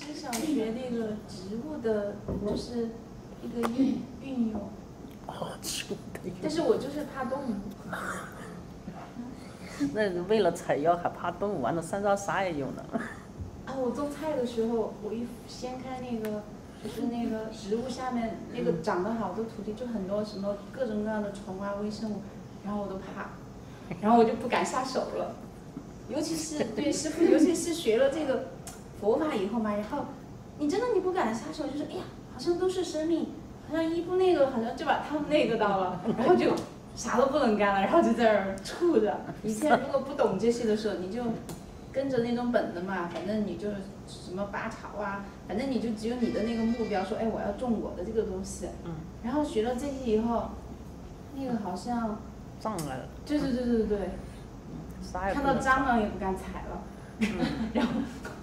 是想学那个植物的，就是一个运用。 植物的运用。 但是我就是怕动物。 那为了采药还怕动物，完了山上啥也有呢。 啊，我种菜的时候，我一掀开那个，就是那个植物下面那个长得好多土地，就很多什么各种各样的虫啊、微生物，然后我都怕，然后我就不敢下手了。尤其是对师傅，尤其是学了这个佛法以后嘛，然后你真的你不敢下手，就是哎呀，好像都是生命，好像一不那个，好像就把他们那个到了，然后就啥都不能干了，然后就在那儿处着。以前如果不懂这些的时候，你就跟着那种本能嘛，反正你就什么拔草啊，反正你就只有你的那个目标，说哎我要种我的这个东西。然后学了这些以后，那个好像障碍了。 对。看到蟑螂也不敢踩了。然后。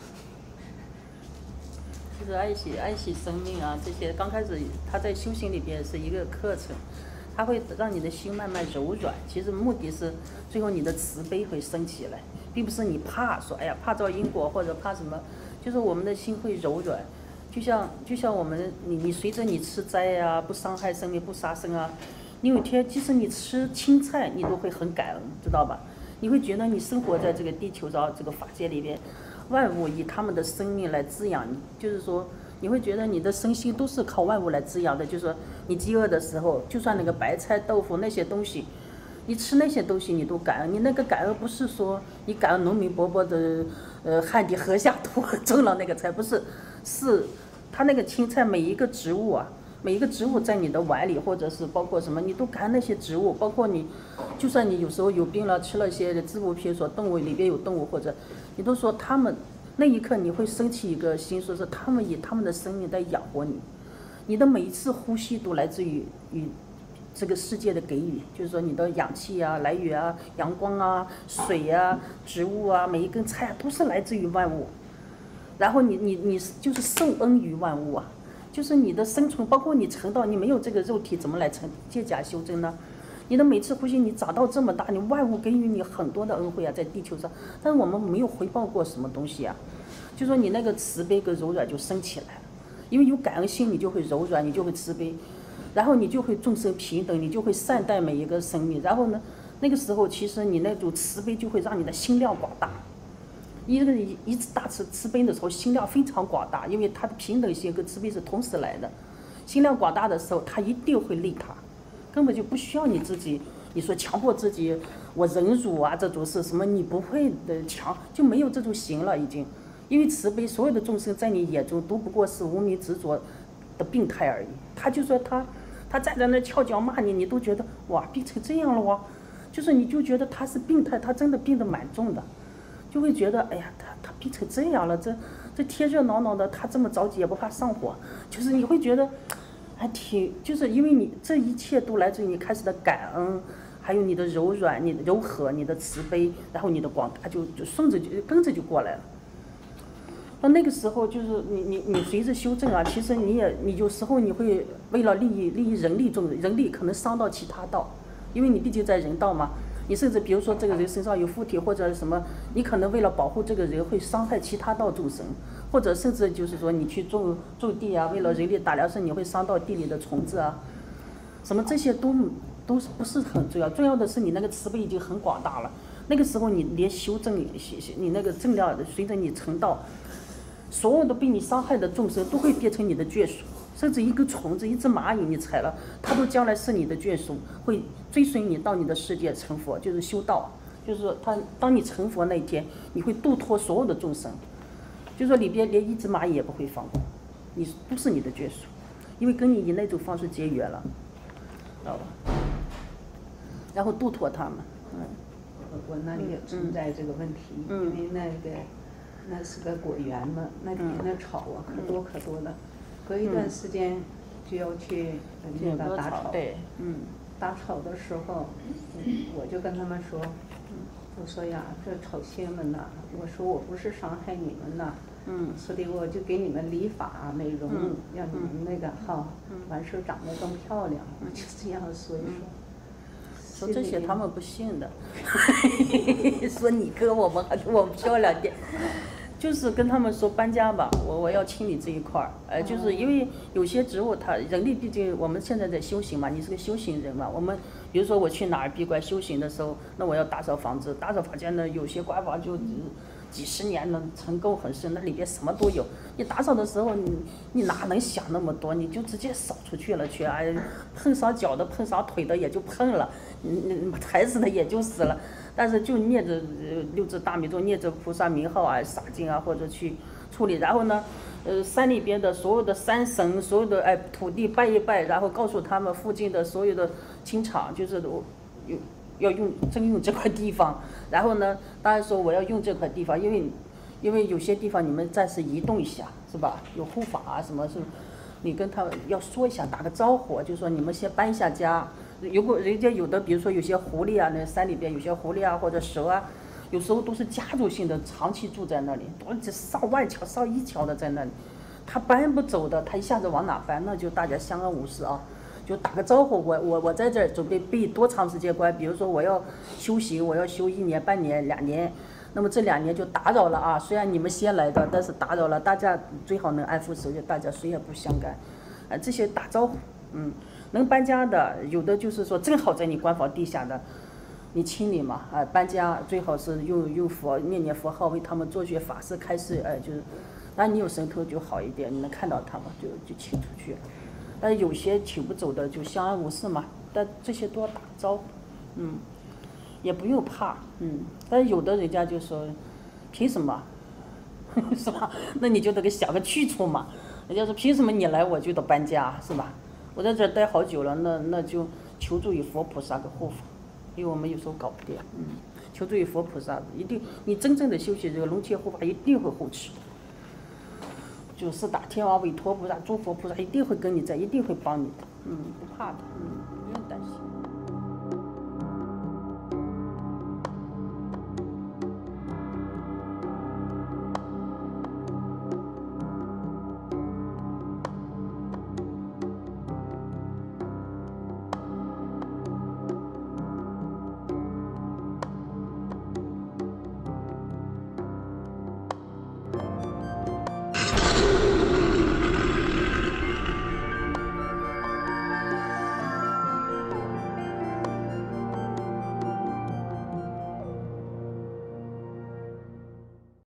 其实爱惜生命啊，这些刚开始他在修行里边是一个课程，他会让你的心慢慢柔软。其实目的是最后你的慈悲会升起来，并不是你怕说哎呀怕遭因果或者怕什么，就是我们的心会柔软。就像我们你随着你吃斋啊，不伤害生命，不杀生啊，你有一天即使你吃青菜，你都会很感恩，知道吧？你会觉得你生活在这个地球上这个法界里边，万物以他们的生命来滋养你，就是说你会觉得你的身心都是靠万物来滋养的。就是说你饥饿的时候，就算那个白菜豆腐那些东西，你吃那些东西你都感恩。你那个感恩不是说你感恩农民伯伯的汗滴禾下土种了那个菜，不是，是他那个青菜每一个植物啊，每一个植物在你的碗里，或者是包括什么，你都感恩那些植物。包括你就算你有时候有病了，吃了一些植物，比如说动物里边有动物，或者你都说他们那一刻你会升起一个心，说是他们以他们的生命在养活你。你的每一次呼吸都来自于这个世界的给予，就是说你的氧气啊、来源啊、阳光啊、水啊、植物啊，每一根菜都是来自于万物。然后你就是受恩于万物啊，就是你的生存，包括你成道，你没有这个肉体怎么来借假修真呢？你的每次呼吸，你长到这么大，你万物给予你很多的恩惠啊，在地球上，但是我们没有回报过什么东西啊。就说你那个慈悲跟柔软就升起来了，因为有感恩心，你就会柔软，你就会慈悲，然后你就会众生平等，你就会善待每一个生命。然后呢，那个时候其实你那种慈悲就会让你的心量广大。一个人一直大慈悲的时候，心量非常广大，因为他的平等心跟慈悲是同时来的。心量广大的时候，他一定会利他，根本就不需要你自己，你说强迫自己，我忍辱啊，这种是什么？你不会的强，就没有这种行了已经。因为慈悲，所有的众生在你眼中都不过是无名执着的病态而已。他就说他站在那翘脚骂你，你都觉得哇病成这样了哇，就是你就觉得他是病态，他真的病得蛮重的。就会觉得哎呀，他病成这样了，这天热闹闹的，他这么着急也不怕上火，就是你会觉得还挺，就是因为你这一切都来自于你开始的感恩，还有你的柔软、你的柔和、你的慈悲，然后你的广大就顺着就跟着就过来了。那个时候就是你随着修正啊，其实你有时候你会为了利益人力可能伤到其他道，因为你毕竟在人道嘛。你甚至比如说这个人身上有附体或者什么，你可能为了保护这个人会伤害其他道众生，或者甚至就是说你去种地啊，为了人力打粮食你会伤到地里的虫子啊，什么这些都不是很重要，重要的是你那个慈悲已经很广大了。那个时候你连修正你那个正量随着你成道，所有的被你伤害的众生都会变成你的眷属。甚至一个虫子、一只蚂蚁，你踩了，它都将来是你的眷属，会追随你到你的世界成佛，就是修道。就是说，当你成佛那一天，你会度脱所有的众生。就是说，里边连一只蚂蚁也不会放过，你都是你的眷属，因为跟你以那种方式结缘了，知道吧？然后度脱他们。 我那里也存在这个问题，因为那是个果园嘛，那里面的草啊可多了。隔一段时间就要去那个打草，打草的时候，我就跟他们说，我说呀，这草仙们呐，我说我不是伤害你们呐，所以我就给你们理发美容，让你们那个哈，完事长得更漂亮，就这样说一说。 说这些他们不信的，说你跟我们还跟我们漂亮点。 就是跟他们说搬家吧，我要清理这一块儿，就是因为有些植物它人力毕竟我们现在在修行嘛，你是个修行人嘛，我们比如说我去哪儿闭关修行的时候，那我要打扫房子，打扫房间呢，有些官房就几十年了，尘垢很深，那里边什么都有。你打扫的时候，你哪能想那么多？你就直接扫出去了去，哎，碰上脚的碰上腿的也就碰了，踩死的也就死了。但是就念着六字大明咒，念着菩萨名号啊、洒净啊，或者去处理。然后呢，山里边的所有的山神，所有的土地拜一拜，然后告诉他们附近的所有的清场，就是要征用这块地方。然后呢，当然说我要用这块地方，因为有些地方你们暂时移动一下，是吧？有护法啊什么是，你跟他要说一下，打个招呼，就说你们先搬一下家。如果人家有的，比如说有些狐狸啊，那山里边有些狐狸啊或者蛇啊，有时候都是家族性的，长期住在那里，都上万条、上亿条的在那里，他搬不走的，他一下子往哪搬？那就大家相安无事啊。就打个招呼，我在这儿准备闭多长时间关？比如说我要修行，我要修1年、半年、2年，那么这2年就打扰了啊。虽然你们先来的，但是打扰了，大家最好能安抚手脚，大家谁也不相干。这些打招呼，能搬家的，有的就是说正好在你官房地下的，你清理嘛，搬家最好是用佛念佛号为他们做些法事开示，就是，当然你有神通就好一点，你能看到他们就请出去。但有些请不走的就相安无事嘛，但这些都要打招呼，也不用怕，但是有的人家就说，凭什么，是吧？那你就得给想个去处嘛。人家说凭什么你来我就得搬家，是吧？我在这儿待好久了，那就求助于佛菩萨的护法，因为我们有时候搞不定，求助于佛菩萨，一定你真正的修行这个龙天护法一定会护持。就是打天王委托菩萨、诸佛菩萨一定会跟你在，一定会帮你的，不怕的。